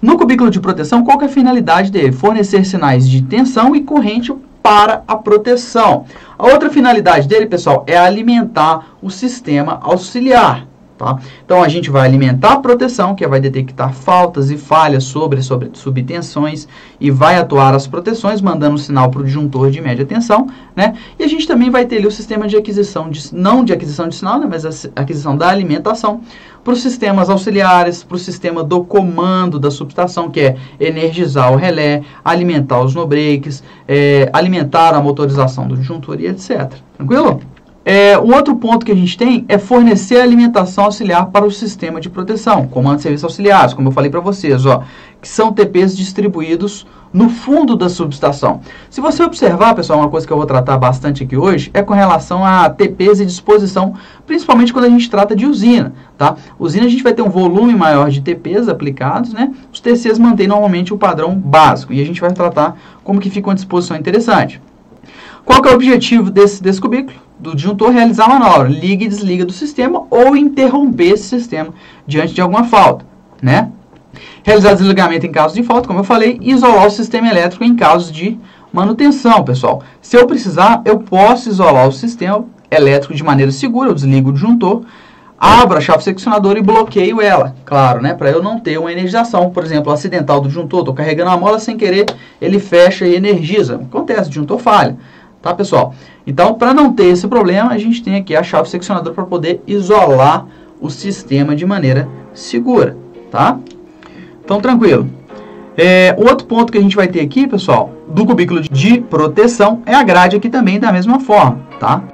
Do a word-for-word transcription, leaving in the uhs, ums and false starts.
No cubículo de proteção, qual que é a finalidade dele? Fornecer sinais de tensão e corrente para a proteção. A outra finalidade dele, pessoal, é alimentar o sistema auxiliar. Tá? Então, a gente vai alimentar a proteção, que vai detectar faltas e falhas sobre, sobre subtensões e vai atuar as proteções, mandando um sinal para o disjuntor de média tensão, né? E a gente também vai ter ali o sistema de aquisição, de, não de aquisição de sinal, né? Mas a aquisição da alimentação para os sistemas auxiliares, para o sistema do comando da subestação, que é energizar o relé, alimentar os no-breaks, é, alimentar a motorização do disjuntor e etcétera. Tranquilo? É, um outro ponto que a gente tem é fornecer alimentação auxiliar para o sistema de proteção, comando de serviços auxiliares, como eu falei para vocês, ó, que são T Ps distribuídos no fundo da subestação. Se você observar, pessoal, uma coisa que eu vou tratar bastante aqui hoje é com relação a T Ps e disposição, principalmente quando a gente trata de usina, tá? Usina a gente vai ter um volume maior de T Ps aplicados, né? Os T Cs mantêm normalmente o padrão básico e a gente vai tratar como que fica uma disposição interessante. Qual que é o objetivo desse, desse cubículo? Do disjuntor realizar a manobra, liga e desliga do sistema ou interromper esse sistema diante de alguma falta, né? Realizar desligamento em caso de falta, como eu falei, e isolar o sistema elétrico em casos de manutenção, pessoal. Se eu precisar, eu posso isolar o sistema elétrico de maneira segura, eu desligo o disjuntor, abro a chave seccionadora e bloqueio ela, claro, né? Para eu não ter uma energização, por exemplo, acidental do disjuntor, estou carregando a mola sem querer, ele fecha e energiza. Acontece, o disjuntor falha. Tá, pessoal? Então, para não ter esse problema, a gente tem aqui a chave seccionadora para poder isolar o sistema de maneira segura, tá? Então, tranquilo. É, o outro ponto que a gente vai ter aqui, pessoal, do cubículo de proteção é a grade aqui também da mesma forma, tá?